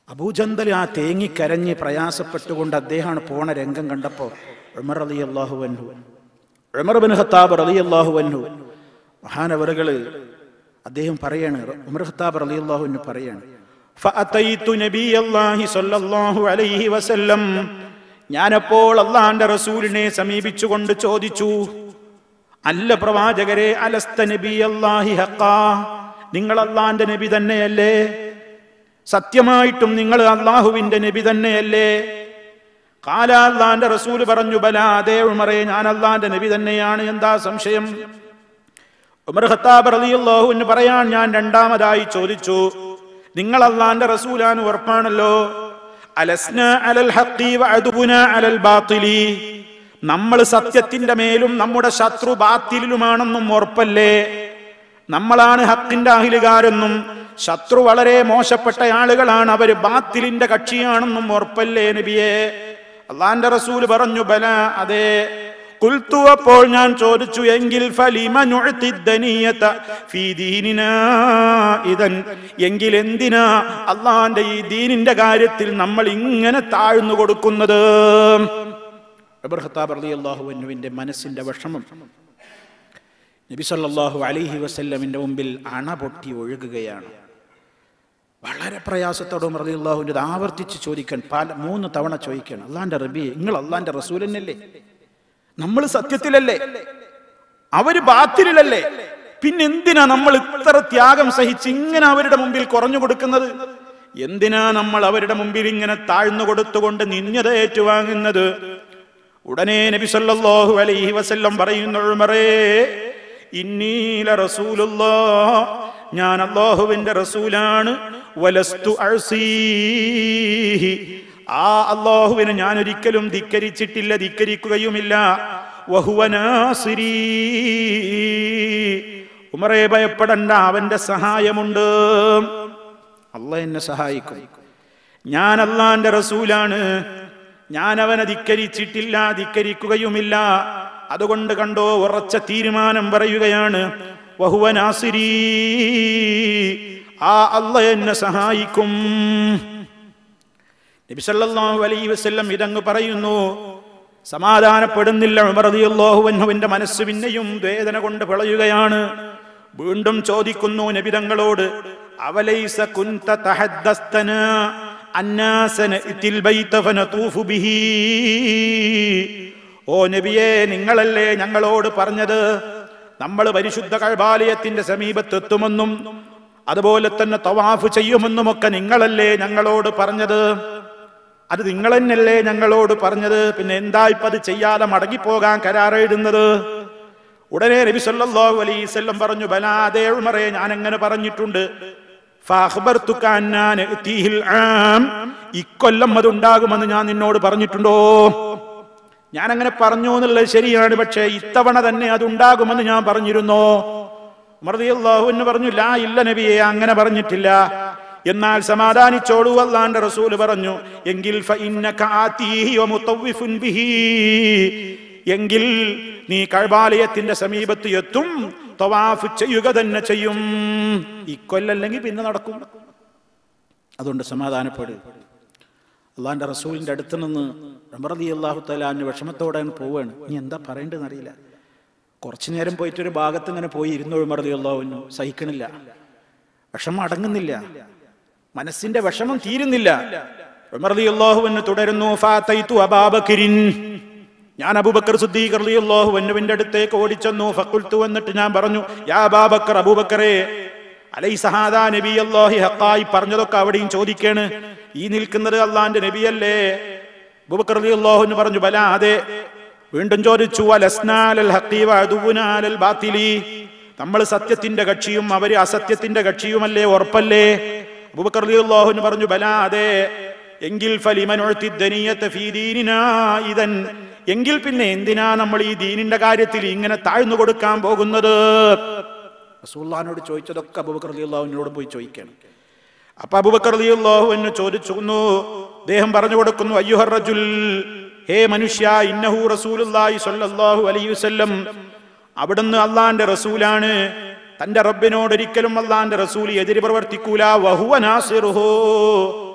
അബൂജന്തൽ ആ തേങ്ങിക്കരഞ്ഞ് പ്രയാസപ്പെട്ടുകൊണ്ട് അദ്ദേഹമാണ് പോണ രംഗം കണ്ടപ്പോൾ ഉമർ റളിയല്ലാഹു അൻഹു, ഉമർ ബിൻ ഖത്താബ് റളിയല്ലാഹു അൻഹു മഹാനവറുകൾ അദ്ദേഹം പറയാണ്, ഉമർ ഖത്താബ് റളിയല്ലാഹു അൻഹു പറയാണ്, ഫഅതൈതു നബിയല്ലാഹി സ്വല്ലല്ലാഹു അലൈഹി വസല്ലം, ഞാനപ്പോൾ അല്ലാഹുവിന്റെ റസൂലിനെ സമീപിച്ചുകൊണ്ട് ചോദിച്ചു, അല്ല പ്രവാചകരെ, അലസ്ത നബിയല്ലാഹി ഹഖാ, നിങ്ങൾ അല്ലാഹുവിന്റെ നബി തന്നെയല്ലേ? സത്യമായിട്ടും നിങ്ങൾ അല്ലാഹുവിന്റെ നബി തന്നെയല്ലേ? ഖാല, അല്ലാഹുവിന്റെ റസൂൽ പറഞ്ഞു, ബലാ, അതേ ഉമറേ, ഞാൻ അല്ലാഹുവിന്റെ നബി തന്നെയാണ്, എന്താ സംശയം? ഉമർ ഖത്താബ് റളിയല്ലാഹു അൻഹു പറയാൻ, ഞാൻ രണ്ടാമതായി ചോദിച്ചു, നിങ്ങൾ അല്ലാഹുവിന്റെ റസൂലാണ്, ഉറപ്പാണല്ലോ. അലസ്നാ അലൽ ഹഖി വഅദുബുനാ അലൽ ബാത്തിലി, നമ്മൾ സത്യത്തിന്റെ മേലും നമ്മുടെ ശത്രു ബാത്തിലിലുമാണെന്നും ഉറപ്പല്ലേ? നമ്മളാണ് ഹക്കിന്റെ അഹിലുകാരെന്നും ശത്രു വളരെ മോശപ്പെട്ട ആളുകളാണ്, അവര് ബാത്തിലിന്റെ കക്ഷിയാണെന്നും ഉറപ്പല്ലേ നബിയെ? അല്ലാഹുവിന്റെ റസൂൽ പറഞ്ഞു, ബല, അതെ. ഖുൽതു, അപ്പോൾ ഞാൻ ചോദിച്ചു, എങ്കിൽ ഫലിമ നുഅതി ദനിയത ഫീ ദീനിനാ ഇദൻ, എങ്കിൽ എന്തിനാ അല്ലാഹുവിന്റെ ഈ ദീനിന്റെ കാര്യത്തിൽ നമ്മൾ ഇങ്ങനെ താഴ്ന്നു കൊടുക്കുന്നത്? ഉമർ ഖത്താബ് റളിയല്ലാഹു അൻഹുവിന്റെ മനസ്സിന്റെ വിഷമം നബി സല്ലല്ലാഹു അലൈഹി വസല്ലമിന്റെ മുമ്പിൽ അണ പൊട്ടി ഒഴുകുകയാണ്. വളരെ പ്രയാസത്തോടെ ഉമർ റളിയല്ലാഹു അൻഹു ആവർത്തിച്ച് ചോദിക്കാൻ, 3 തവണ ചോദിക്കണം, അല്ലാഹുവിന്റെ റബ്ബിയെ, നിങ്ങൾ അല്ലാഹുവിന്റെ റസൂൽ തന്നെയല്ലേ? നമ്മൾ സത്യത്തിലല്ലേ? അവര് ബാത്തിലല്ലേ? പിന്നെന്തിനാ നമ്മൾ ഇത്ര ത്യാഗം സഹിച്ച് ഇങ്ങനെ അവരുടെ മുമ്പിൽ കുറഞ്ഞു കൊടുക്കുന്നത്? എന്തിനാ നമ്മൾ അവരുടെ മുമ്പിൽ ഇങ്ങനെ താഴ്ന്നു കൊടുത്തുകൊണ്ട് നിന്യത ഏറ്റുവാങ്ങുന്നത്? ഉടനെ നബി സല്ലല്ലാഹു അലൈഹി വസല്ലം പറയുന്നു, ഉമറേ, ഇന്നീ ലറസൂലുള്ളാഹ്, ഞാൻ അല്ലാഹുവിന്റെ റസൂലാണ്. വലസ്തു അഴ്സീഹി, ആ അല്ലാഹുവിനെ ഞാൻ ഒരിക്കലും ധിക്കരിച്ചിട്ടില്ല, ധിക്കരിക്കുകയുമില്ല. വഹുവ നാസിരീ, ഉമറേ ഭയപ്പെടണ്ട, അവന്റെ സഹായമുണ്ട്, അല്ലാഹ് എന്നെ സഹായിക്കും. ഞാൻ അല്ലാഹുവിന്റെ റസൂലാണ്, ഞാൻ അവനെ ധിക്കരിച്ചിട്ടില്ല, ധിക്കരിക്കുകയുമില്ല. അതുകൊണ്ട് കണ്ടോ, ഉറച്ച തീരുമാനം പറയുകയാണ്, വഹുവ നാസിരീ, ആ അല്ലാഹ് എന്നെ സഹായിക്കും. നബി സല്ലല്ലാഹു അലൈഹി വസല്ലം ഇതങ്ങ് പറയുന്നു, സമാധാനപ്പെടുന്നില്ല ഉമർ റളിയല്ലാഹു അൻഹുവിന്റെ മനസ്സ് പിന്നെയും വേദന കൊണ്ട് പിളയുകയാണ്. വീണ്ടും ചോദിക്കുന്നു നബി തങ്ങളോട്, അവലൈസ കുൻത തഹദ്ദസ്തനാ അന്നാസ നഅതിൽ ബൈത ഫനതൂഫു ബിഹി, ഓ നബിയേ, നിങ്ങളല്ലേ ഞങ്ങളോട് പറഞ്ഞത് നമ്മൾ പരിശുദ്ധ കഅബാലയത്തിന്റെ സമീപത്തെത്തുമെന്നും അതുപോലെ തന്നെ തവാഫ് ചെയ്യുമെന്നുമൊക്കെ നിങ്ങളല്ലേ ഞങ്ങളോട് പറഞ്ഞത്? അത് നിങ്ങൾ തന്നെയല്ലേ ഞങ്ങളോട് പറഞ്ഞത്? പിന്നെ എന്താ ഇപ്പൊ അത് ചെയ്യാതെ മടങ്ങിപ്പോകാൻ കരാറെഴുതുന്നത്? ഉടനെ നബി സല്ലല്ലാഹു അലൈഹി വസല്ലം പറഞ്ഞു, ബലാ, അതേ ഉമറേ, ഞാൻ അങ്ങനെ പറഞ്ഞിട്ടുണ്ട്. ഫഅഖ്ബർതുക അന്നാ നഅതീഹിൽ ആം, ഇക്കൊല്ലം അതുണ്ടാകുമെന്ന് ഞാൻ നിന്നോട് പറഞ്ഞിട്ടുണ്ടോ? ഞാൻ അങ്ങനെ പറഞ്ഞു എന്നുള്ളത് ശരിയാണ്, പക്ഷേ ഇത്തവണ തന്നെ അതുണ്ടാകുമെന്ന് ഞാൻ പറഞ്ഞിരുന്നോ? ഉമർ റളിയല്ലാഹു അൻഹു പറഞ്ഞു, ലാ, ഇല്ല നബിയെ, അങ്ങനെ പറഞ്ഞിട്ടില്ല. എന്നാൽ സമാധാനിച്ചോളൂ, അല്ലാഹുവിന്റെ റസൂൽ പറഞ്ഞു, എങ്കിൽ ഫഇന്നക ആതീഹി വമുതവ്വിഫുൻ ബിഹി, എങ്കിൽ നീ കഅബാലയത്തിന്റെ സമീപത്ത് എത്തും, തവാഫ് ചെയ്യുക തന്നെ ചെയ്യും. ഇക്കൊല്ലല്ലെങ്കിൽ പിന്നെ നടക്കും. അതുകൊണ്ട് സമാധാനപ്പെടുക. അല്ലാഹുവിന്റെ റസൂലിന്റെ അടുത്ത് നിന്ന് ഉമർ റളിയല്ലാഹു തആല അൻഹു വിഷമത്തോടെ പോവാണ്. ഇനി എന്താ പറയേണ്ടതെന്ന് അറിയില്ല. കുറച്ചു നേരം പോയിട്ട് ഒരു ഭാഗത്ത് ഇങ്ങനെ പോയി ഇരുന്നു ഉമർ റളിയല്ലാഹു അൻഹു. സഹിക്കണില്ല, വിഷമം അടങ്ങുന്നില്ല, മനസ്സിന്റെ വിഷമം തീരുന്നില്ല. ഉമർ റളിയല്ലാഹു അൻഹു തുടരുന്നു, ഫഅതൈതു അബൂബക്കറിൻ, ഞാൻ അബൂബക്കർ സിദ്ദീഖ് റളിയല്ലാഹു അൻഹുവിന്റെ അടുത്തേക്ക് ഓടിച്ചെന്നു. ഫഖുൽതു, എന്നിട്ട് ഞാൻ പറഞ്ഞു, യാ അബൂബക്കർ, അബൂബക്കറേ, അലൈസ ഹാദാ നബിയല്ലാഹി ഹഖായി, പറഞ്ഞതൊക്കെ അവിടെയും ചോദിക്കാണ്, ഈ നിൽക്കുന്നത് അല്ലാഹുവിന്റെ നബിയല്ലേ? അബൂബക്കർ റളിയല്ലാഹു അൻഹു പറഞ്ഞു, ബലാ, അതെ. വീണ്ടും ചോദിച്ചു, അലസ്നാ അലൽ ഹഖി വഅദുബുനാ അലൽ ബാത്തിലി, നമ്മൾ സത്യത്തിന്റെ കക്ഷിയും അവര് അസത്യത്തിന്റെ കക്ഷിയുമല്ലേ, ഉറപ്പല്ലേ? അബൂബക്കർ റളിയല്ലാഹു അൻഹു പറഞ്ഞു, ബലാ, അതെ. എങ്കിൽ ഫലിമ നുഅതി ദനിയത ഫീ ദീനിനാ ഇദൻ, എങ്കിൽ പിന്നെ എന്തിനാ നമ്മൾ ഈ ദീനിന്റെ കാര്യത്തിൽ ഇങ്ങനെ താഴ്ന്നു കൊടുക്കാൻ പോകുന്നത്? റസൂലുള്ളാഹിനോട് ചോദിച്ചതൊക്കെ അബൂബക്കർ റളിയല്ലാഹു അൻഹുവോട് പോയി ചോദിക്കണം. അപ്പൊ അബൂബക്കർ റളിയല്ലാഹു അൻഹു ചോദിച്ചു, അദ്ദേഹം പറഞ്ഞു കൊടുക്കുന്നു, അയ്യുഹർ റജുൽ, ഹേ മനുഷ്യ, ഇന്നഹു റസൂലുള്ളാഹി സ്വല്ലല്ലാഹു അലൈഹി വസല്ലം, അവിടുന്ന് അല്ലാഹുവിന്റെ റസൂലാണ്. തന്റെ റബ്ബിനോട് ഒരിക്കലും അല്ലാഹുവിന്റെ റസൂൽ എതിര് പ്രവർത്തിക്കൂല. വഹുവ നാസിറുഹു,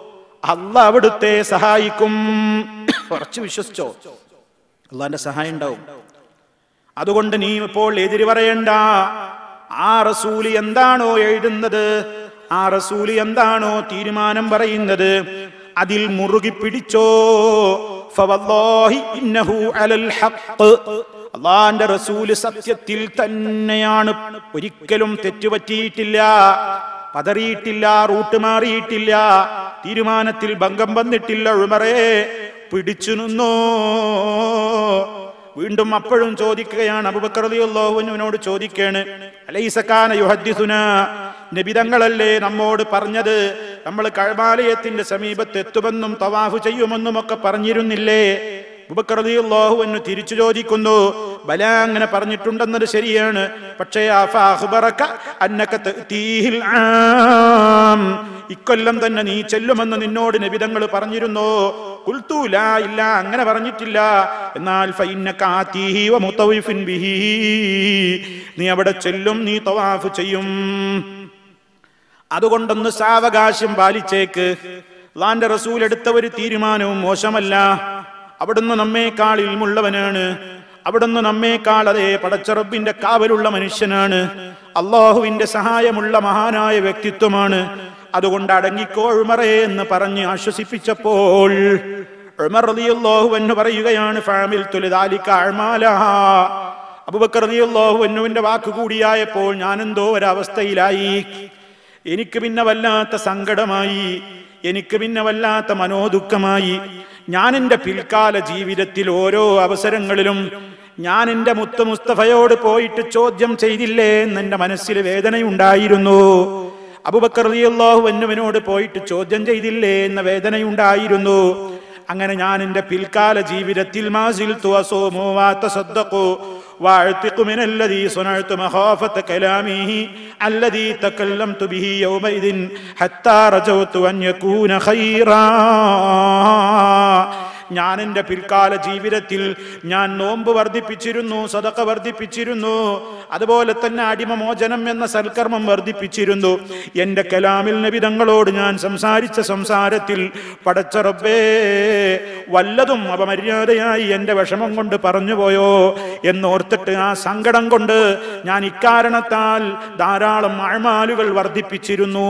അള്ളാഹ് അവിടുത്തെ സഹായിക്കും. ഉറച്ചു വിശ്വസിച്ചോ, അള്ളാഹിന്റെ സഹായം ഉണ്ടാവും. അതുകൊണ്ട് നീ ഇപ്പോൾ എതിര് പറയണ്ട. ആ റസൂല് എന്താണോ എഴുതുന്നത്, ആ റസൂല് എന്താണോ തീരുമാനം പറയുന്നത്, അതിൽ മുറുകി പിടിച്ചോ. ഫവല്ലാഹി ഇന്നഹു അലൽ ഹഖ്. അല്ലാഹുവിന്റെ റസൂല് സത്യത്തിൽ തന്നെയാണ്. ഒരിക്കലും തെറ്റുപറ്റിയിട്ടില്ല, പതറിയിട്ടില്ല, റൂട്ട് മാറിയിട്ടില്ല, തീരുമാനത്തിൽ ഭംഗം വന്നിട്ടില്ല. ഉമറേ, പിടിച്ചു നിന്നോ. വീണ്ടും അപ്പോഴും ചോദിക്കുകയാണ്. അബൂബക്കർ റളിയല്ലാഹു അൻഹുവിനോട് ചോദിക്കുകയാണ്, അലൈസ കാന യുഹദ്ദിസുനാ, നബി തങ്ങളല്ലേ നമ്മോട് പറഞ്ഞത് നമ്മൾ കഅബാലയത്തിന്റെ സമീപത്ത് എത്തുമെന്നും തവാഫ് ചെയ്യുമെന്നും ഒക്കെ പറഞ്ഞിരുന്നില്ലേ? അബൂബക്കർ റളിയല്ലാഹു അൻഹു തിരിച്ചു ചോദിക്കുന്നു, ബല, അങ്ങനെ പറഞ്ഞിട്ടുണ്ടെന്നത് ശരിയാണ്. പക്ഷേ ഇക്കൊല്ലം തന്നെ നീ ചെല്ലുമെന്ന് നിന്നോട് നബി തങ്ങൾ പറഞ്ഞിരുന്നോ? ഖുൽതു ലാ, ഇല്ല, അങ്ങനെ പറഞ്ഞിട്ടില്ല. എന്നാൽ ഫഇന്നക ആതീഹി വമുതവ്വിഫിൻ ബിഹി, നീ അവിടെ ചെല്ലും, നീ തവാഫ് ചെയ്യും. അതുകൊണ്ടൊന്ന് സാവകാശം പാലിച്ചേക്ക്. അല്ലാഹുവിന്റെ റസൂൽ എടുത്ത ഒരു തീരുമാനവും മോശമല്ല. അവിടുന്ന് നമ്മേക്കാൾ ഇൽമുള്ളവനാണ്. അവിടുന്ന് നമ്മേക്കാൾ അതേ പടച്ച റബ്ബിന്റെ കാവലുള്ള മനുഷ്യനാണ്. അള്ളാഹുവിന്റെ സഹായമുള്ള മഹാനായ വ്യക്തിത്വമാണ്. അതുകൊണ്ട് അടങ്ങിക്കോ ഉമറേ എന്ന് പറഞ്ഞ് ആശ്വസിപ്പിച്ചപ്പോൾ ഉമർ റളിയല്ലാഹു അൻഹു പറയുകയാണ്, ഫഅമിൽതു ലിദാലിക അഅമാലഹാ. അബൂബക്കർ റളിയല്ലാഹു അൻഹുവിന്റെ വാക്ക് കൂടിയായപ്പോൾ ഞാൻ എന്തോ ഒരവസ്ഥയിലായി. എനിക്ക് പിന്നെ വല്ലാത്ത സങ്കടമായി, എനിക്ക് പിന്നെ വല്ലാത്ത മനോദുഃഖമായി. ഞാൻ എൻ്റെ പിൽക്കാല ജീവിതത്തിൽ ഓരോ അവസരങ്ങളിലും ഞാൻ എൻ്റെ മുത്ത് മുസ്തഫയോട് പോയിട്ട് ചോദ്യം ചെയ്തില്ലേ എന്നെൻ്റെ മനസ്സിൽ വേദനയുണ്ടായിരുന്നു. അബൂബക്കർ റളിയല്ലാഹു അൻഹുവിനോട് പോയിട്ട് ചോദ്യം ചെയ്തില്ലേ എന്ന വേദനയുണ്ടായിരുന്നു. അങ്ങനെ ഞാൻ എൻ്റെ പിൽക്കാല ജീവിതത്തിൽ മാസിൽതു അസൂമു വതസദ്ദഖു വഅഅ്തിഖു മിനല്ലദീ സനഅതു മഖാഫത കലാമിഹി അല്ലദീ തകല്ലംതു ബിഹി യൗമഇദിൻ ഹത്താ റജൗതു അൻ യകൂന ഖൈറാ. ഞാൻ എൻ്റെ പിൽക്കാല ജീവിതത്തിൽ ഞാൻ നോമ്പ് വർദ്ധിപ്പിച്ചിരുന്നു, സദഖ വർദ്ധിപ്പിച്ചിരുന്നു, അതുപോലെ തന്നെ അടിമമോചനം എന്ന സൽക്കർമ്മം വർദ്ധിപ്പിച്ചിരുന്നു. എൻ്റെ കലാമിൽ നബി തങ്ങളോട് ഞാൻ സംസാരിച്ച സംസാരത്തിൽ പടച്ച റബ്ബേ വല്ലതും അപമര്യാദയായി എൻ്റെ വിഷമം കൊണ്ട് പറഞ്ഞുപോയോ എന്നോർത്തിട്ട് ആ സങ്കടം കൊണ്ട് ഞാൻ ഇക്കാരണത്താൽ ധാരാളം അഅ്മാലുകൾ വർദ്ധിപ്പിച്ചിരുന്നു.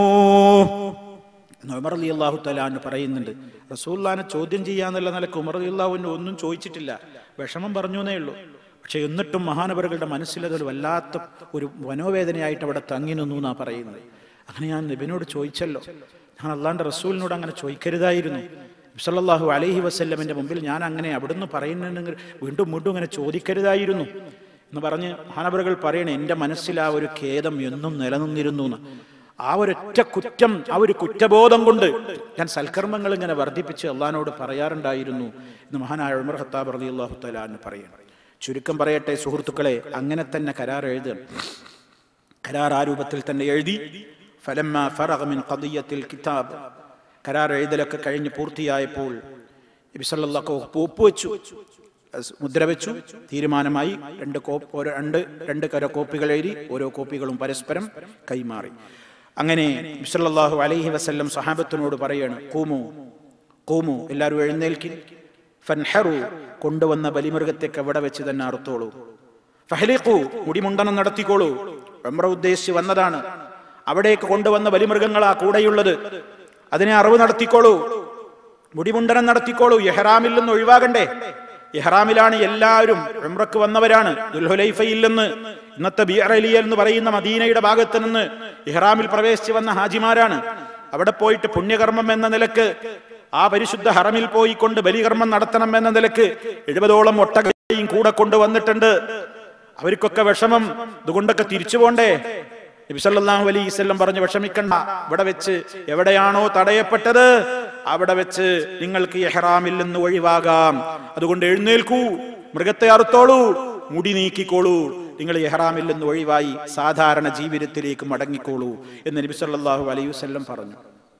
ഉമർ റളിയല്ലാഹു തആല അൻഹു പറയുന്നുണ്ട്, റസൂലുള്ളാഹിനെ ചോദ്യം ചെയ്യാന്നുള്ള നിലക്ക് ഉമർ റളിയല്ലാഹു അൻഹു ഒന്നും ചോദിച്ചിട്ടില്ല, വിഷമം പറഞ്ഞു എന്നേ ഉള്ളൂ. പക്ഷെ എന്നിട്ടും മഹാനവറുകളുടെ മനസ്സിലതൊരു വല്ലാത്ത ഒരു മനോവേദനയായിട്ട് അവിടെ തങ്ങി നിന്നു എന്നാ പറയുന്നത്. അങ്ങനെ ഞാൻ നബിനോട് ചോദിച്ചല്ലോ, ഞാൻ അള്ളാഹിന്റെ റസൂലിനോട് അങ്ങനെ ചോദിക്കരുതായിരുന്നു. നബി സല്ലല്ലാഹു അലൈഹി വസല്ലമിന്റെ മുമ്പിൽ ഞാൻ അങ്ങനെ അവിടുന്ന് പറയുന്നുണ്ടെങ്കിൽ വീണ്ടും വീണ്ടും അങ്ങനെ ചോദിക്കരുതായിരുന്നു എന്ന് പറഞ്ഞ് മഹാനവറുകൾ പറയണേ, എൻ്റെ മനസ്സിൽ ആ ഒരു ഖേദം എന്നും നിലനിന്നിരുന്നു എന്ന്. ആ ഒരൊറ്റ കുറ്റം, ആ ഒരു കുറ്റബോധം കൊണ്ട് ഞാൻ സൽക്കർമ്മങ്ങൾ ഇങ്ങനെ വർദ്ധിപ്പിച്ച് അള്ളാഹിനോട് പറയാറുണ്ടായിരുന്നു എന്ന് മഹാനായ ഉമർ ഖത്താബ് റളിയല്ലാഹു തആല അൻഹു പറയണം. ചുരുക്കം പറയട്ടെ സുഹൃത്തുക്കളെ, അങ്ങനെ തന്നെ കരാർ എഴുതണം. കരാർ ആ രൂപത്തിൽ തന്നെ എഴുതി. ഫലമ്മ ഫറഗ മിൻ ഖദിയത്തിൽ കിതാബ്, കരാർ എഴുതലൊക്കെ കഴിഞ്ഞ് പൂർത്തിയായപ്പോൾ നബി സല്ലല്ലാഹു ഒപ്പുവെച്ചു, മുദ്ര വെച്ചു, തീരുമാനമായി. രണ്ട് കര കോപ്പികൾ എഴുതി, ഓരോ കോപ്പികളും പരസ്പരം കൈമാറി. അങ്ങനെ നബി സല്ലല്ലാഹു അലൈഹി വസല്ലം സഹാബത്തിനോട് പറയാണ്, ഖൂമു ഖൂമു, എല്ലാവരും എഴുന്നേൽക്കിൻ. ഫൻഹറു, കൊണ്ടുവന്ന ബലിമൃഗത്തേക്ക് അവിടെ വെച്ച് തന്നെ അറുത്തോളൂ. ഫഹ്ലിഖു, മുടിമുണ്ടനം നടത്തിക്കോളൂ. ഉംറ ഉദ്ദേശിച്ച് വന്നതാണ്, അവിടേക്ക് കൊണ്ടുവന്ന ബലിമൃഗങ്ങളാ കൂടെയുള്ളത്, അതിനെ അറിവ് നടത്തിക്കോളൂ, മുടിമുണ്ടനം നടത്തിക്കോളൂ. ഇഹ്റാമിൽ നിന്ന് ഒഴിവാകണ്ടേ? ഇഹ്റാമിലാണ് എല്ലാവരും, ഉംറക്ക് വന്നവരാണ്. ദുൽഹുലൈഫയിൽ നിന്ന്, ഇന്നത്തെ ബിഅർ അലിയ എന്ന് പറയുന്ന മദീനയുടെ ഭാഗത്ത് നിന്ന് ഇഹ്റാമിൽ പ്രവേശിച്ച് വന്ന ഹാജിമാരാണ്. അവിടെ പോയിട്ട് പുണ്യകർമ്മം എന്ന നിലക്ക് ആ പരിശുദ്ധ ഹറമിൽ പോയിക്കൊണ്ട് ബലികർമ്മം നടത്തണം എന്ന നിലക്ക് 70ഓളം ഒട്ടകയും കൂടെ കൊണ്ടുവന്നിട്ടുണ്ട്. അവർക്കൊക്കെ വിഷമം, ഇതുകൊണ്ടൊക്കെ തിരിച്ചു പോണ്ടേ? നബി സല്ലല്ലാഹു അലൈഹി വസല്ലം പറഞ്ഞു, വിഷമിക്കണ്ട, ഇവിടെ വെച്ച് എവിടെയാണോ തടയപ്പെട്ടത് അവിടെ വെച്ച് നിങ്ങൾക്ക് ഇഹ്റാമിൽ നിന്ന് ഒഴിവാകാം. അതുകൊണ്ട് എഴുന്നേൽക്കൂ, മൃഗത്തെ അറുത്തോളൂ, മുടി നീക്കിക്കോളൂ, നിങ്ങൾ ഇഹ്റാമിൽ നിന്ന് ഒഴിവായി സാധാരണ ജീവിതത്തിലേക്ക് മടങ്ങിക്കോളൂ എന്ന് നബി സല്ലല്ലാഹു അലൈഹി വസല്ലം പറഞ്ഞു.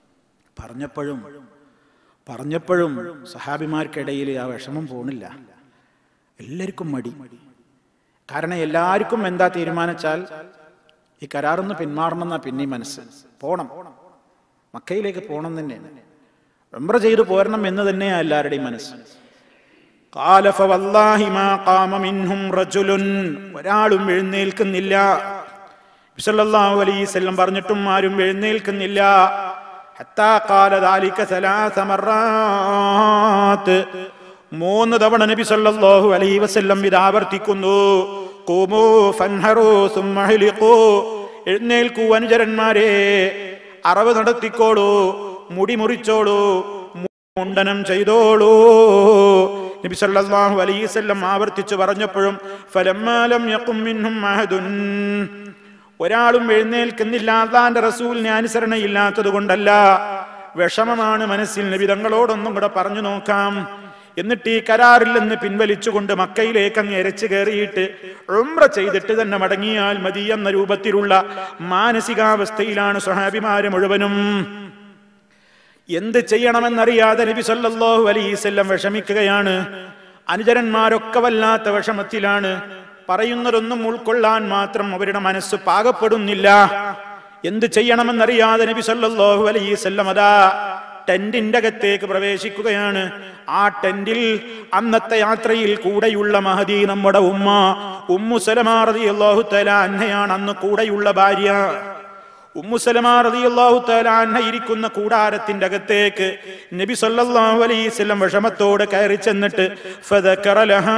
പറഞ്ഞപ്പോഴും സഹാബിമാർക്കിടയിൽ ആ വിഷമം പോണില്ല. എല്ലാവർക്കും മടി. കാരണം എല്ലാവർക്കും എന്താ തീരുമാനിച്ചാൽ ഈ കരാറിന്ന് പിന്മാറണം എന്നാ പിന്നെ മനസ്സ്. പോണം, മക്കയിലേക്ക് പോകണം തന്നെയാണ്. ഉംറ ചെയ്തു പോരണം എന്ന് തന്നെയാ എല്ലാവരുടെയും മനസ്സ്. ഖാല ഫവല്ലാഹി മാ ഖാമ മിൻഹും റജുലുൻ, ഒരാളും എഴുന്നേൽക്കുന്നില്ല. നബി സല്ലല്ലാഹു അലൈഹി വസല്ലം പറഞ്ഞിട്ടും ആരും എഴുന്നേൽക്കുന്നില്ല. ഹത്താ ഖാല ദാലിക സലാസ മർറാത്ത്, 3 തവണ നബി സല്ലല്ലാഹു അലൈഹി വസല്ലം ഇത് ആവർത്തിക്കുന്നു. ഖൂമൂ ഫൻഹറൂ സുമ്മ ഹ്ലിഖൂ, എഴുന്നേൽക്കൂ അനുചരന്മാരെ, അറവ് നടത്തിക്കോളൂ, മുടി മുറിച്ചോളൂ, മുണ്ടനം ചെയ്തോളൂ. നബി സല്ലല്ലാഹു അലൈഹി വസല്ലം ആവർത്തിച്ചു പറഞ്ഞപ്പോഴും ഫലമ്മാ ലം യഖും മിൻഹും അഹദുൻ, ഒരാളും എഴുന്നേൽക്കുന്നില്ല. അല്ലാഹുവിന്റെ റസൂലിനെ അനുസരണയില്ലാത്തത് കൊണ്ടല്ല, വിഷമമാണ് മനസ്സിൽ. നബി തങ്ങളോടൊന്നും കൂടെ പറഞ്ഞു നോക്കാം. എന്നിട്ട് ഈ കരാറിൽ നിന്ന് പിൻവലിച്ചുകൊണ്ട് മക്കയിലേക്ക് അങ്ങ് എരച്ചു കയറിയിട്ട് ഉംറ ചെയ്തിട്ട് തന്നെ മടങ്ങിയാൽ മതി എന്ന രൂപത്തിലുള്ള മാനസികാവസ്ഥയിലാണ് സ്വഹാബിമാര് മുഴുവനും. എന്ത് ചെയ്യണമെന്നറിയാതെ നബി സല്ലല്ലാഹു അലൈഹി വസല്ലം വിഷമിക്കുകയാണ്. അനുചരന്മാരൊക്കെ വല്ലാത്ത വിഷമത്തിലാണ്. പറയുന്നതൊന്നും ഉൾക്കൊള്ളാൻ മാത്രം അവരുടെ മനസ്സ് പാകപ്പെടുന്നില്ല. എന്ത് ചെയ്യണമെന്നറിയാതെ നബി സല്ലല്ലാഹു അലൈഹി വസല്ലം അതാ ടെന്റിന്റെ അകത്തേക്ക് പ്രവേശിക്കുകയാണ്. ആ ടെന്റിൽ അന്നത്തെ യാത്രയിൽ കൂടെയുള്ള മഹദി നമ്മുടെ ഉമ്മു സലമ റളിയല്ലാഹു തആല അൻഹയാണ് അന്ന് കൂടെയുള്ള ഭാര്യ. ഉമ്മു സലമ റളിയല്ലാഹു തആല അൻഹ ഇരിക്കുന്ന കൂടാരത്തിന്റെ അകത്തേക്ക് നബി സല്ലല്ലാഹു അലൈഹി വസല്ലം വിഷമത്തോടെ കയറി ചെന്നിട്ട് ഫദകറ ലഹാ,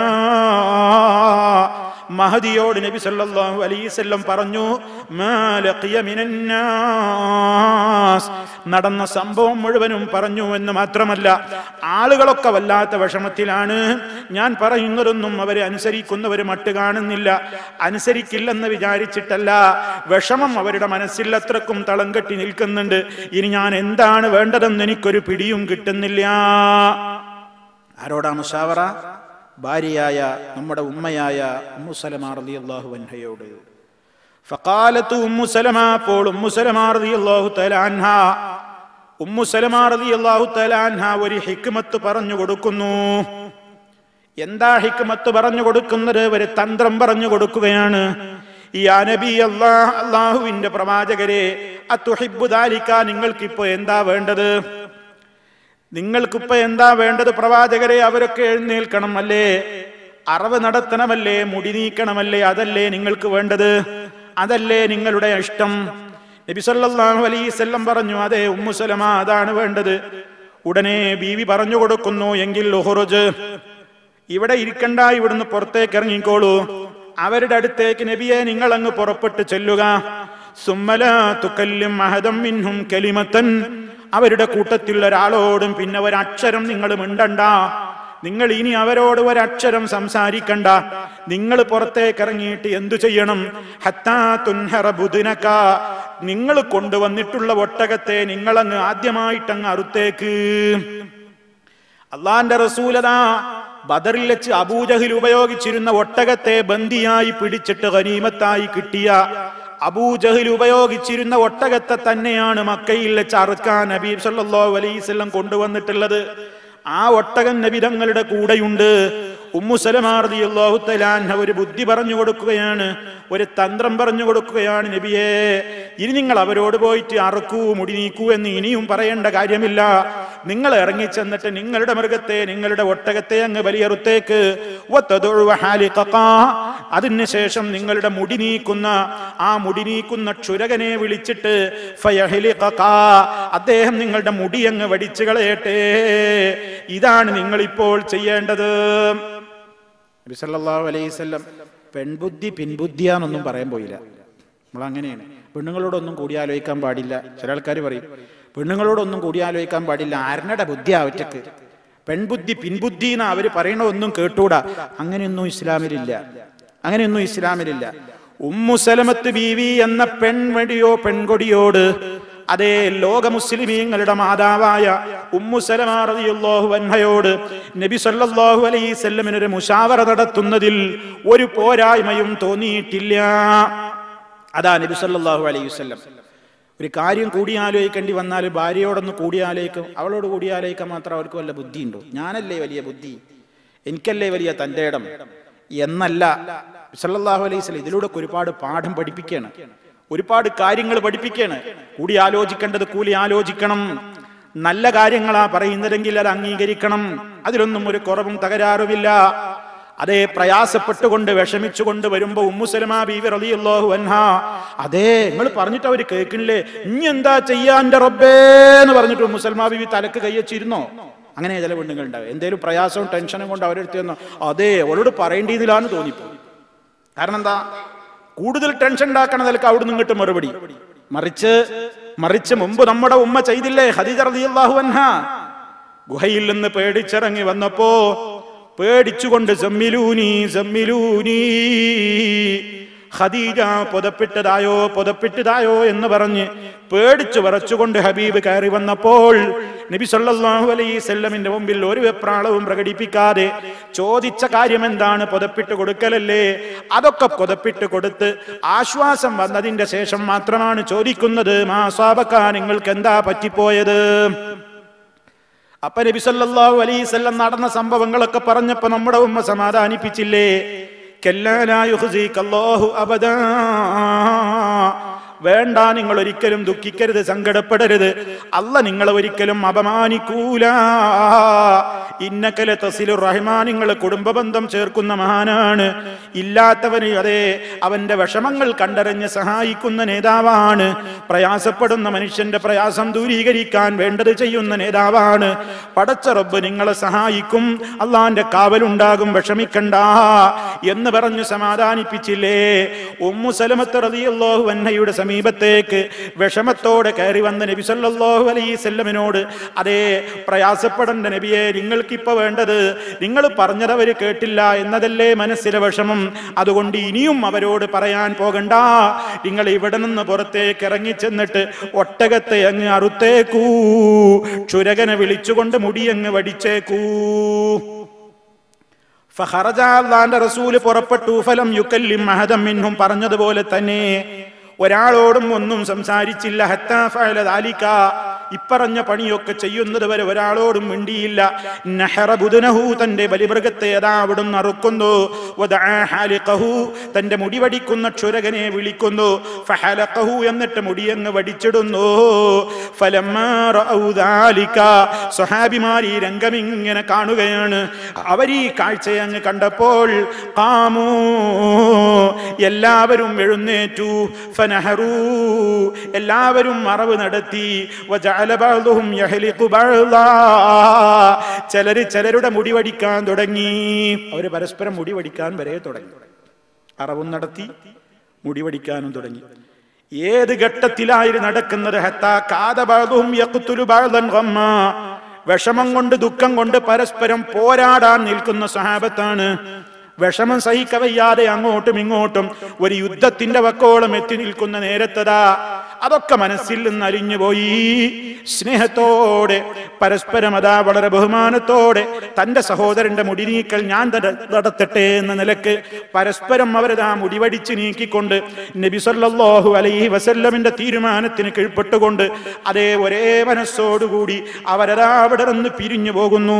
മഹദിയോട് നബി സല്ലല്ലാഹു അലൈഹി വസല്ലം പറഞ്ഞു, മാ ലഖിയ മിനന്നാസ്, നടന്ന സംഭവം മുഴുവനും പറഞ്ഞു എന്ന് മാത്രമല്ല ആളുകളൊക്കെ വല്ലാത്ത വിഷമത്തിലാണ്. ഞാൻ പറയുന്നതൊന്നും അവരെ അനുസരിക്കുന്നവർ മട്ട് കാണുന്നില്ല. അനുസരിക്കില്ലെന്ന് വിചാരിച്ചിട്ടല്ല, വിഷമം അവരുടെ മനസ്സിൽ അത്രക്കും തളം കെട്ടി നിൽക്കുന്നുണ്ട്. ഇനി ഞാൻ എന്താണ് വേണ്ടതെന്ന് എനിക്കൊരു പിടിയും കിട്ടുന്നില്ല. ആരോടാ മുശാവറ? ഭാര്യയായ നമ്മുടെ ഉമ്മയായ ഉമ്മു സലമ റളിയല്ലാഹു അൻഹയോട്. ഫഖാലത്തു ഉമ്മു സലമ, അപ്പോൾ ഉമ്മു സലമ റളിയല്ലാഹു തആല അൻഹ, ഉമ്മു സലമ റളിയല്ലാഹു തആല അൻഹ ഒരു ഹിക്മത്ത് പറഞ്ഞു കൊടുക്കുന്നു. എന്താ ഹിക്മത്ത് പറഞ്ഞു കൊടുക്കുന്നത്? ഒരു തന്ത്രം പറഞ്ഞു കൊടുക്കുകയാണ്. യാ നബി അല്ലാഹ്, അല്ലാഹുവിന്റെ പ്രവാചകരെ, അത്തുഹിബ്ബു ദാലിക, നിങ്ങൾക്കിപ്പോ എന്താ വേണ്ടത്? നിങ്ങൾക്കിപ്പോ എന്താ വേണ്ടത് പ്രവാചകരെ? അവരൊക്കെ എഴുന്നേൽക്കണം അല്ലേ? അറവ് നടത്തണമല്ലേ? മുടി നീക്കണമല്ലേ? അതല്ലേ നിങ്ങൾക്ക് വേണ്ടത്? അതല്ലേ നിങ്ങളുടെ ഇഷ്ടം? നബി സല്ലല്ലാഹു അലൈഹി വസല്ലം പറഞ്ഞു, അതെ ഉമ്മു സലമ, അതാണ് വേണ്ടത്. ഉടനെ ബീവി പറഞ്ഞു കൊടുക്കുന്നു, എങ്കിൽ ഉഖ്റുജ്, ഇവിടെ ഇരിക്കണ്ട, ഇവിടുന്ന് പുറത്തേക്ക് ഇറങ്ങിക്കോളൂ. അവരുടെ അടുത്തേക്ക് നബിയെ നിങ്ങൾ അങ്ങ് പുറപ്പെട്ട് ചെല്ലുക. സുമ്മലാ തുകല്ലിം അഹദം മിൻഹും കലിമത്തൻ, അവരുടെ കൂട്ടത്തിൽ ഒരാളോടും പിന്നെ ഒരക്ഷരം നിങ്ങൾ മിണ്ടണ്ട. നിങ്ങൾ ഇനി അവരോട് ഒരക്ഷരം സംസാരിക്കണ്ട. നിങ്ങൾ പുറത്തേക്ക് ഇറങ്ങിയിട്ട് എന്തു ചെയ്യണം? ഹത്താ തുൻഹറ ബുദ്നക, നിങ്ങൾ കൊണ്ടുവന്നിട്ടുള്ള ഒട്ടകത്തെ നിങ്ങളങ്ങ് ആദ്യമായിട്ടങ്ങ് അറുത്തേക്ക്. അള്ളാന്റെ റസൂലതാ ബദറിൽ വെച്ച് അബൂജഹൽ ഉപയോഗിച്ചിരുന്ന ഒട്ടകത്തെ ബന്ദിയായി പിടിച്ചിട്ട് ഗനീമത്തായി കിട്ടിയ അബൂജഹൽ ഉപയോഗിച്ചിരുന്ന ഒട്ടകത്തെ തന്നെയാണ് മക്കയിൽ വെച്ച് അറുക്കാൻ നബി സല്ലല്ലാഹു അലൈഹി വസല്ലം കൊണ്ടുവന്നിട്ടുള്ളത്. ആ ഒട്ടകൻ നബി തങ്ങളുടെ കൂടെയുണ്ട്. ഉമ്മു സലമ റളിയല്ലാഹു തആല അൻഹ ഒരു ബുദ്ധി പറഞ്ഞു കൊടുക്കുകയാണ്, ഒരു തന്ത്രം പറഞ്ഞു കൊടുക്കുകയാണ്. നബിയേ, ഇനി നിങ്ങൾ അവരോട് പോയിട്ട് അറുക്കൂ, മുടി നീക്കൂ എന്ന് ഇനിയും പറയേണ്ട കാര്യമില്ല. നിങ്ങൾ ഇറങ്ങിച്ചെന്നിട്ട് നിങ്ങളുടെ മൃഗത്തെ, നിങ്ങളുടെ ഒട്ടകത്തെ അങ്ങ് ബലിയറുത്തേക്ക്. അതിനുശേഷം നിങ്ങളുടെ മുടി നീക്കുന്ന ആ മുടി നീക്കുന്ന ക്ഷുരകനെ വിളിച്ചിട്ട് അദ്ദേഹം നിങ്ങളുടെ മുടി അങ്ങ് വടിച്ചു കളയട്ടെ. ഇതാണ് നിങ്ങൾ ഇപ്പോൾ ചെയ്യേണ്ടത്. നബി സല്ലല്ലാഹു അലൈഹി വസല്ലം പെൺബുദ്ധി പിൻബുദ്ധിയാന്നൊന്നും പറയാൻ പോയില്ല. നമ്മളങ്ങനെയാണ്, പെണ്ണുങ്ങളോടൊന്നും കൂടിയാലോചിക്കാൻ പാടില്ല. ചില ആൾക്കാർ പറയും പെണ്ണുങ്ങളോടൊന്നും കൂടിയാലോചിക്കാൻ പാടില്ല, ആരുടെ ബുദ്ധിയാ അവറ്റക്ക്, പെൺബുദ്ധി പിൻബുദ്ധി എന്ന് അവർ പറയണ ഒന്നും കേട്ടൂടാ. അങ്ങനെയൊന്നും ഇസ്ലാമിലില്ല, അങ്ങനെയൊന്നും ഇസ്ലാമിലില്ല. ഉമ്മു സലമത്ത് ബീവി എന്ന പെൺകൊടിയോട്, അതേ ലോക മുസ്ലിമീങ്ങളുടെ മാതാവായ ഉമ്മു സലമ റളിയല്ലാഹു അൻഹയോട് നബി സല്ലല്ലാഹു അലൈഹി വസല്ലമിന് ഒരു മുശാവറ നടത്തുന്നതിൽ ഒരു പോരായ്മയും തോന്നിയിട്ടില്ല. അതാ നബി സല്ലല്ലാഹു അലൈഹി വസല്ലം ഒരു കാര്യം കൂടിയാലോചിക്കേണ്ടി വന്നാൽ ഭാര്യയോടൊന്ന് കൂടിയാലോചിക്കും. അവളോട് കൂടിയാലോചിക്കാൻ മാത്രം അവർക്ക് വല്ല ബുദ്ധിയുണ്ടോ? ഞാനല്ലേ വലിയ ബുദ്ധി, എനിക്കല്ലേ വലിയ തന്റെ ഇടം എന്നല്ല. സല്ലല്ലാഹു അലൈഹി വസല്ലം ഇതിലൂടെ ഒരുപാട് പാഠം പഠിപ്പിക്കുകയാണ്, ഒരുപാട് കാര്യങ്ങൾ പഠിപ്പിക്കുകയാണ്. കൂടി ആലോചിക്കേണ്ടത് കൂടി ആലോചിക്കണം. നല്ല കാര്യങ്ങളാ പറയുന്നതെങ്കിൽ അത് അംഗീകരിക്കണം. അതിലൊന്നും ഒരു കുറവും തകരാറുമില്ല. അതേ പ്രയാസപ്പെട്ടുകൊണ്ട് വിഷമിച്ചുകൊണ്ട് വരുമ്പോ ഉമ്മു സലമ ബീവി റളിയല്ലാഹു അൻഹാ, അതേ നിങ്ങൾ പറഞ്ഞിട്ട് അവര് കേൾക്കണില്ലേ, ഇനി എന്താ ചെയ്യാ എന്റെ റബ്ബേ എന്ന് പറഞ്ഞിട്ട് ഉമ്മു സലമ ബീവി തലക്ക് കൈവച്ചിരുന്നോ? അങ്ങനെ ചില പെണ്ണുങ്ങൾ ഉണ്ടാവും. എന്തേലും പ്രയാസവും ടെൻഷനും കൊണ്ട് അവരെടുത്ത് തന്നോ, അതേ അവളോട് പറയേണ്ടതിലാന്ന് തോന്നിപ്പോ. കാരണം എന്താ, കൂടുതൽ ടെൻഷൻ ഉണ്ടാക്കണ നിലക്ക് അവിടെ നിന്നിട്ട് മറുപടി. മറിച്ച് മുമ്പ് നമ്മുടെ ഉമ്മ ചെയ്തില്ലേ, ഖദീജ റളിയല്ലാഹു അൻഹാ ഗുഹയിൽ നിന്ന് പേടിച്ചിറങ്ങി വന്നപ്പോ പേടിച്ചുകൊണ്ട് സമ്മിലൂനി ഖദീജ പുതപ്പിട്ടതായോ എന്ന് പറഞ്ഞ് പേടിച്ചു വിറച്ചുകൊണ്ട് ഹബീബ് കയറി വന്നപ്പോൾ നബി സല്ലല്ലാഹു അലൈഹി വസല്ലമിന്റെ മുമ്പിൽ ഒരു വെപ്രാളവും പ്രകടിപ്പിക്കാതെ ചോദിച്ച കാര്യം എന്താണ്? പുതപ്പിട്ട് കൊടുക്കലല്ലേ. അതൊക്കെ പുതപ്പിട്ട് കൊടുത്ത് ആശ്വാസം വന്നതിന്റെ ശേഷം മാത്രമാണ് ചോദിക്കുന്നത്, മാ സാബക, നിങ്ങൾക്ക് എന്താ പറ്റിപ്പോയത്? അപ്പൊ നബി സല്ലല്ലാഹു അലൈഹി വസല്ലം നടന്ന സംഭവങ്ങളൊക്കെ പറഞ്ഞപ്പോ നമ്മുടെ ഉമ്മ സമാധാനിപ്പിച്ചില്ലേ, കല്ലാ ലാ യുഖ്സികല്ലാഹു അബദാ, വേണ്ട, നിങ്ങൾ ഒരിക്കലും ദുഃഖിക്കരുത്, സങ്കടപ്പെടരുത്, അല്ല നിങ്ങളെ ഒരിക്കലും അപമാനിക്കൂല. ഇന്നക ലതസിലുർ റഹ്മാൻ, നിങ്ങൾ കുടുംബബന്ധം ചേർക്കുന്ന മഹാനാണ്. ഇല്ലാത്തവന് അതേ അവന്റെ വിഷമങ്ങൾ കണ്ടറിഞ്ഞ് സഹായിക്കുന്ന നേതാവാണ്. പ്രയാസപ്പെടുന്ന മനുഷ്യന്റെ പ്രയാസം ദൂരീകരിക്കാൻ വേണ്ടത് ചെയ്യുന്ന നേതാവാണ്. പടച്ച റബ്ബ് നിങ്ങളെ സഹായിക്കും, അള്ളാന്റെ കാവലുണ്ടാകും, വിഷമിക്കണ്ട എന്ന് പറഞ്ഞു സമാധാനിപ്പിച്ചില്ലേ. ഉമ്മു സലമത്ത് റളിയല്ലാഹു അൻഹയുടെ സമീപത്തേക്ക് വിഷമത്തോടെ കയറി വന്ന നബി സല്ലല്ലാഹു അലൈഹി വസല്ലമിനോട്, അതേ പ്രയാസപ്പെടേണ്ട നബിയെ, നിങ്ങൾക്കിപ്പോ വേണ്ടത് നിങ്ങൾ പറഞ്ഞതവര് കേട്ടില്ല എന്നതല്ലേ മനസ്സിലെ വിഷമം, അതുകൊണ്ട് ഇനിയും അവരോട് പറയാൻ പോകണ്ട, നിങ്ങൾ ഇവിടെ നിന്ന് പുറത്തേക്ക് ഇറങ്ങിച്ചെന്നിട്ട് ഒട്ടകത്തെ അങ്ങ് അറുത്തേക്കൂ, ക്ഷുരകനെ വിളിച്ചുകൊണ്ട് മുടിയങ്ങ് വടിച്ചേക്കൂ. ഫഖറജ, അല്ലാഹുവിന്റെ റസൂൽ പുറപ്പെട്ടു. ഫലം യുകല്ലിം അഹദൻ മിൻഹും, പറഞ്ഞതുപോലെ തന്നെ ഒരാളോടും ഒന്നും സംസാരിച്ചില്ല. ഹത്താ ഫഅല ദാലിക, ഇപ്പറഞ്ഞ പണിയൊക്കെ ചെയ്യുന്നത് വരെ ഒരാളോടും മിണ്ടിയില്ല. നഹറ ബുദനഹു, തന്റെ ബലിമൃഗത്തെ അതാ അവിടുന്ന് അറുക്കുന്നു. വദഅ ഹാലിഖഹു, തന്റെ മുടി വടിക്കുന്ന ക്ഷുരകനെ വിളിക്കുന്നു. ഫഹലഖഹു, എന്നിട്ട് മുടിയങ്ങ് വടിച്ചിടുന്നു. ഫലമ്മാ റഅൗ ദാലിക, സ്വഹാബിമാർ ഈ രംഗം ഇങ്ങനെ കാണുകയാണ്. അവർ ഈ കാഴ്ചയങ്ങ് കണ്ടപ്പോൾ ഖാമൂ, എല്ലാവരും എഴുന്നേറ്റു. ഫനഹറൂ, എല്ലാവരും മറവ് നടത്തി. ചിലരുടെ മുടി വടിക്കാൻ തുടങ്ങി. അവര് പരസ്പരം മുടി വടിക്കാൻ വരെ തുടങ്ങി. അറവും നടത്തി, മുടി വടിക്കാനും തുടങ്ങി. ഏത് ഘട്ടത്തിലായിരുന്നു നടക്കുന്നത്? വിഷമം കൊണ്ട് ദുഃഖം കൊണ്ട് പരസ്പരം പോരാടാൻ നിൽക്കുന്ന സ്വഹാബത്താണ്. വിഷമം സഹിക്കവയ്യാതെ അങ്ങോട്ടും ഇങ്ങോട്ടും ഒരു യുദ്ധത്തിന്റെ വക്കോളം എത്തി നിൽക്കുന്ന നേരത്തതാ അതൊക്കെ മനസ്സിൽ നിന്ന് അലിഞ്ഞുപോയി. സ്നേഹത്തോടെ പരസ്പരം അതാ വളരെ ബഹുമാനത്തോടെ തന്റെ സഹോദരന്റെ മുടി നീക്കൽ ഞാൻ നടത്തട്ടെ എന്ന നിലക്ക് പരസ്പരം അവരതാ മുടിവടിച്ച് നീക്കിക്കൊണ്ട് നബി സല്ലല്ലാഹു അലൈഹി വസല്ലമിന്റെ തീരുമാനത്തിന് കീഴ്പ്പെട്ടുകൊണ്ട് അതേ ഒരേ മനസ്സോടുകൂടി അവരതാ അവിടെ നിന്ന് പിരിഞ്ഞു പോകുന്നു.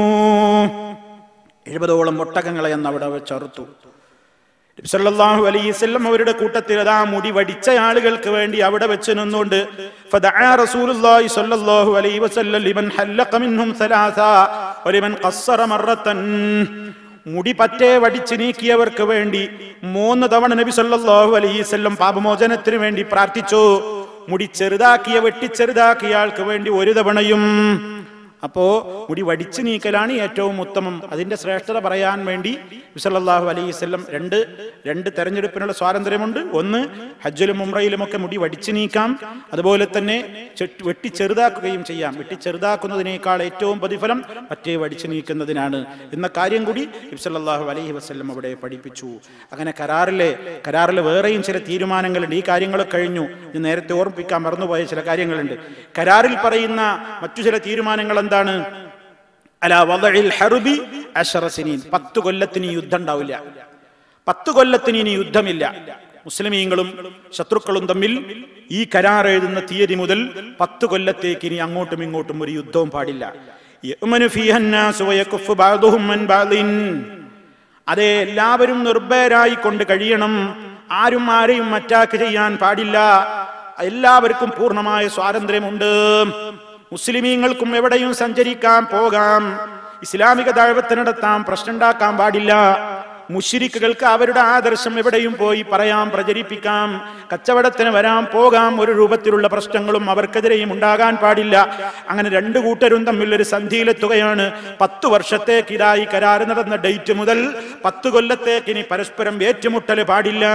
70ഓളം ഒട്ടകങ്ങളെ അന്ന് അവിടെ വെച്ചറുത്തു. നബി സല്ലല്ലാഹു അലൈഹി വസല്ലം അവരുടെ കൂട്ടത്തിൽ അതാ മുടി വടിച്ച ആളുകൾക്ക് വേണ്ടി അവിടെ വെച്ച് നിന്നുകൊണ്ട് ഫദഅ റസൂലുള്ളാഹി സ്വല്ലല്ലാഹു അലൈഹി വസല്ലം ലിമൻ ഹല്ലഖ മിൻഹും സലാസ വലിമൻ ഖസ്സറ മറത്തൻ, മുടി പറ്റേ വടിച്ച് നീക്കിയവർക്ക് വേണ്ടി 3 തവണ നബി സല്ലല്ലാഹു അലൈഹി വസല്ലം പാപമോചനത്തിന് വേണ്ടി പ്രാർത്ഥിച്ചു. മുടി വെട്ടിച്ചെറുതാക്കിയ ആൾക്ക് വേണ്ടി 1 തവണയും. അപ്പോ മുടി വടിച്ചു നീക്കലാണ് ഏറ്റവും ഉത്തമം. അതിന്റെ ശ്രേഷ്ഠത പറയാൻ വേണ്ടി നബി സല്ലല്ലാഹു അലൈഹി വസല്ലം രണ്ട് തെരഞ്ഞെടുപ്പിനുള്ള സ്വാതന്ത്ര്യമുണ്ട്. ഒന്ന്, ഹജ്ജിലും ഉംറയിലുമൊക്കെ മുടി വടിച്ചു നീക്കാം, അതുപോലെ തന്നെ വെട്ടിച്ചെറുതാക്കുകയും ചെയ്യാം. വെട്ടിച്ചെറുതാക്കുന്നതിനേക്കാൾ ഏറ്റവും പ്രതിഫലം മറ്റേ വടിച്ചു നീക്കുന്നതിനാണ് എന്ന കാര്യം കൂടി നബി സല്ലല്ലാഹു അലൈഹി വസല്ലം അവിടെ പഠിപ്പിച്ചു. അങ്ങനെ കരാറിലെ വേറെയും ചില തീരുമാനങ്ങളുണ്ട്. ഈ കാര്യങ്ങളൊക്കെ കഴിഞ്ഞു. ഇത് നേരത്തെ ഓർമ്മിപ്പിക്കാൻ മറന്നുപോയ ചില കാര്യങ്ങളുണ്ട്. കരാറിൽ പറയുന്ന മറ്റു ചില തീരുമാനങ്ങൾ എന്താണ്? അലാ വദഇൽ ഹർബി 10 സിനീൻ, 10 കൊല്ലത്തിന് യുദ്ധം ഉണ്ടാവില്ല. 10 കൊല്ലത്തിന് ഇനി യുദ്ധമില്ല. മുസ്ലിമീങ്ങളും ശത്രുക്കളും തമ്മിൽ ഈ കരാർ എഴുതുന്ന തീയതി മുതൽ 10 കൊല്ലത്തേക്ക് ഇനി അങ്ങോട്ടും ഇങ്ങോട്ടും ഒരു യുദ്ധവും പാടില്ല. യഅ്മനു ഫീഹന്നാസു വയകുഫു ബഅദുഹും മൻ ബഅദിൻ, അതേ എല്ലാവരും നിർഭയരായി കൊണ്ട് കഴിയണം. ആരും ആരെയും അറ്റാക്ക് ചെയ്യാൻ പാടില്ല. എല്ലാവർക്കും പൂർണ്ണമായ സ്വാതന്ത്ര്യമുണ്ട്. മുസ്ലിമീങ്ങൾക്കും എവിടെയും സഞ്ചരിക്കാം, പോകാം, ഇസ്ലാമിക ദഅവത്ത് നടത്താം, പ്രശ്നമുണ്ടാക്കാൻ പാടില്ല. മുശ്രിക്കുകൾക്ക് അവരുടെ ആദർശം എവിടെയും പോയി പറയാം, പ്രചരിപ്പിക്കാം, കച്ചവടത്തിന് വരാം, പോകാം. ഒരു രൂപത്തിലുള്ള പ്രശ്നങ്ങളും അവർക്കെതിരെയും ഉണ്ടാകാൻ പാടില്ല. അങ്ങനെ രണ്ടു കൂട്ടരും തമ്മിലൊരു സന്ധിയിലെത്തുകയാണ്. 10 വർഷത്തേക്ക് ഇതായി കരാറ് നടന്ന ഡേറ്റ് മുതൽ 10 കൊല്ലത്തേക്ക് ഇനി പരസ്പരം ഏറ്റുമുട്ടൽ പാടില്ല,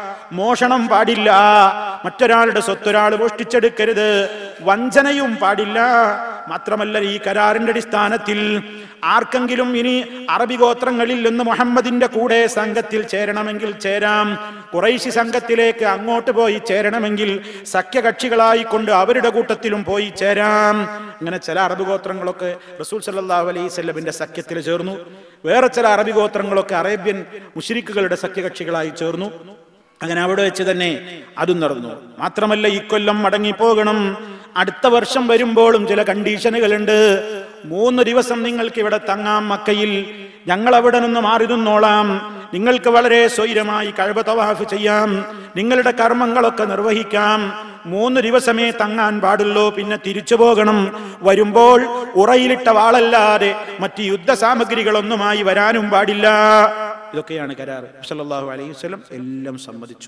മോഷണം പാടില്ല, മറ്റൊരാളുടെ സ്വത്തൊരാൾ മോഷ്ടിച്ചെടുക്കരുത്, വഞ്ചനയും പാടില്ല. മാത്രമല്ല, ഈ കരാറിന്റെ അടിസ്ഥാനത്തിൽ ആർക്കെങ്കിലും ഇനി അറബി ഗോത്രങ്ങളിൽ നിന്ന് മുഹമ്മദിന്റെ കൂടെ സംഘത്തിൽ ചേരണമെങ്കിൽ ചേരാം, ഖുറൈശി സംഘത്തിലേക്ക് അങ്ങോട്ട് പോയി ചേരണമെങ്കിൽ സഖ്യകക്ഷികളായിക്കൊണ്ട് അവരുടെ കൂട്ടത്തിലും പോയി ചേരാം. അങ്ങനെ ചില അറബി ഗോത്രങ്ങളൊക്കെ റസൂൽ സല്ലല്ലാഹു അലൈഹി വസല്ലമിന്റെ സഖ്യത്തിൽ ചേർന്നു. വേറെ ചില അറബി ഗോത്രങ്ങളൊക്കെ അറേബ്യൻ മുശ്രിക്കുകളുടെ സഖ്യകക്ഷികളായി ചേർന്നു. അങ്ങനെ അവിടെ വെച്ച് തന്നെ അതും നടന്നു. മാത്രമല്ല, ഇക്കൊല്ലം മടങ്ങിപ്പോകണം. അടുത്ത വർഷം വരുമ്പോഴും ചില കണ്ടീഷനുകളുണ്ട്. 3 ദിവസം നിങ്ങൾക്ക് ഇവിടെ തങ്ങാം മക്കയിൽ, ഞങ്ങൾ അവിടെ നിന്ന് മാറി നിന്നോളാം, നിങ്ങൾക്ക് വളരെ സ്വൈരമായി കഅബ തവാഫ് ചെയ്യാം, നിങ്ങളുടെ കർമ്മങ്ങളൊക്കെ നിർവഹിക്കാം. 3 ദിവസമേ തങ്ങാൻ പാടുള്ളൂ, പിന്നെ തിരിച്ചു പോകണം. വരുമ്പോൾ ഉറയിലിട്ട വാളല്ലാതെ മറ്റ് യുദ്ധസാമഗ്രികളൊന്നുമായി വരാനും പാടില്ല. ഇതൊക്കെയാണ് കരാർ. സല്ലല്ലാഹു അലൈഹി വസല്ലം എല്ലാം സമ്മതിച്ചു.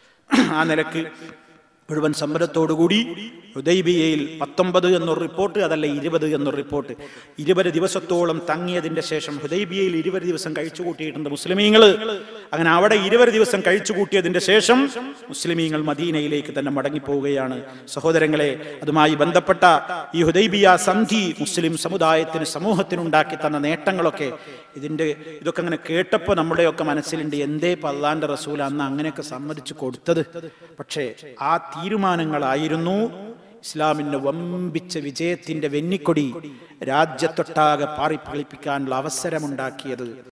ആ നിലക്ക് മുഴുവൻ സമ്മതത്തോടുകൂടി ഹുദൈബിയയിൽ 19 എന്നൊരു റിപ്പോർട്ട്, അതല്ല 20 എന്നൊരു റിപ്പോർട്ട്, 20 ദിവസത്തോളം തങ്ങിയതിന്റെ ശേഷം ഹുദൈബിയയിൽ 20 ദിവസം കഴിച്ചു കൂട്ടിയിട്ടുണ്ട് മുസ്ലിമീങ്ങൾ. അങ്ങനെ അവിടെ 20 ദിവസം കഴിച്ചു കൂട്ടിയതിന്റെ ശേഷം മുസ്ലിമീങ്ങൾ മദീനയിലേക്ക് തന്നെ മടങ്ങിപ്പോവുകയാണ്. സഹോദരങ്ങളെ, അതുമായി ബന്ധപ്പെട്ട ഈ ഹുദൈബിയ സന്ധി മുസ്ലിം സമുദായത്തിന്, സമൂഹത്തിനുണ്ടാക്കി തന്ന നേട്ടങ്ങളൊക്കെ ഇതൊക്കെ അങ്ങനെ കേട്ടപ്പോൾ നമ്മുടെയൊക്കെ മനസ്സിലുണ്ട്, എന്തേ അല്ലാഹുവിന്റെ റസൂൽ അന്ന് അങ്ങനെയൊക്കെ സമ്മതിച്ചു കൊടുത്തത്. പക്ഷേ ആ തീരുമാനങ്ങളായിരുന്നു ഇസ്ലാമിന്റെ വമ്പിച്ച വിജയത്തിന്റെ വെന്നിക്കൊടി രാജ്യത്തൊട്ടാകെ പാറിപ്പളിപ്പിക്കാനുള്ള അവസരമുണ്ടാക്കിയത്.